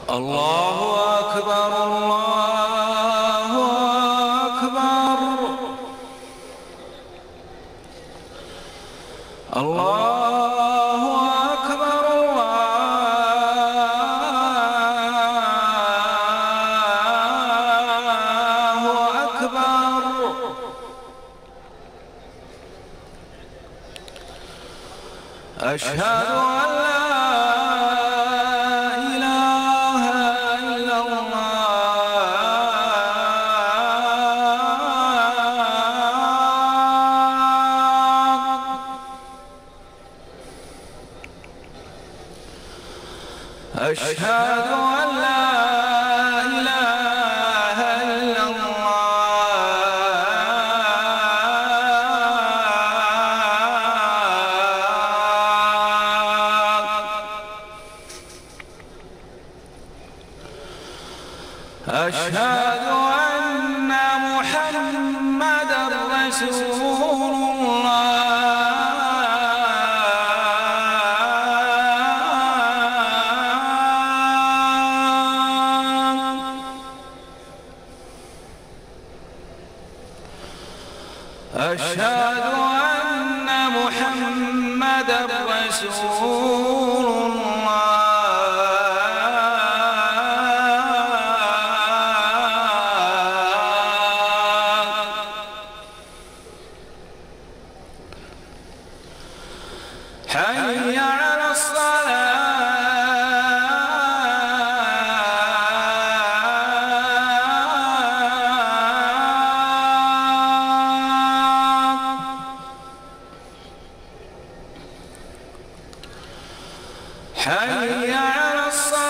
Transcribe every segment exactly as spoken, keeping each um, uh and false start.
الله أكبر الله أكبر الله أكبر الله أكبر أشهد أن لا أشهد أن لا إله إلا الله أشهد أن محمدا رسول الله أشهد أن محمدا رسول الله حي على حي على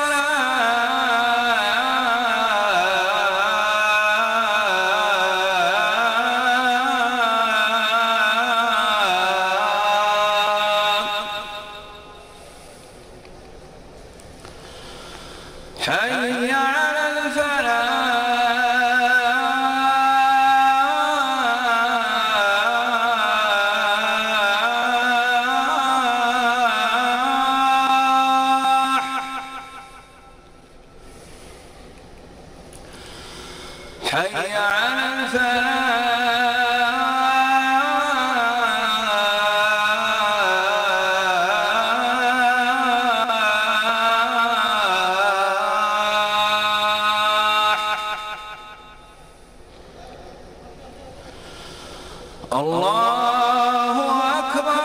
الصلاة حي على حي على الفلاح الله أكبر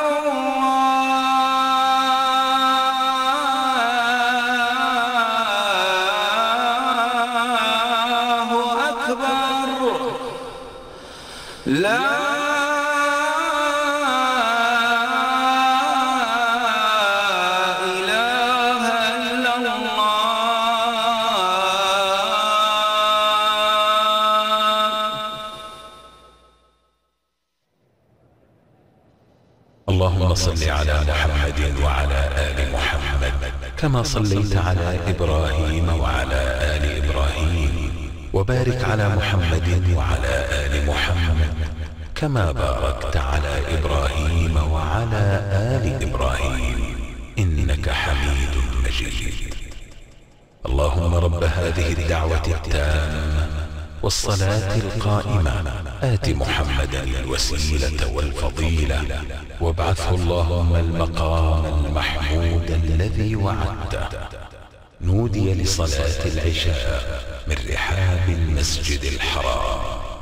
الله أكبر لا إله إلا الله. اللهم صل على محمد وعلى آل محمد كما صليت على إبراهيم وعلى آل إبراهيم، وبارك على محمد وعلى آل محمد كما باركت على إبراهيم وعلى آل إبراهيم إنك حميد مجيد. اللهم رب هذه الدعوة التامة والصلاة القائمة آت محمدا الوسيلة والفضيلة وابعثه اللهم المقام المحمود الذي وعدته. نودي لصلاة العشاء من رحاب المسجد الحرام.